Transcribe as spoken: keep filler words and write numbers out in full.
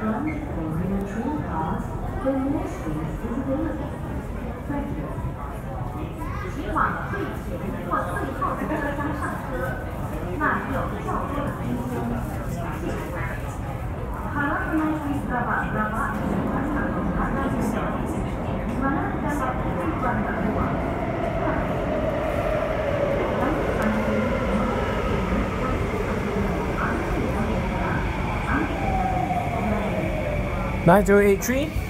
请往最前或最后的车厢上车，那里有较多的空间。Kalau menaiki berapa-berapa, karena di mana terdapat tujuan berdua. nine zero eight three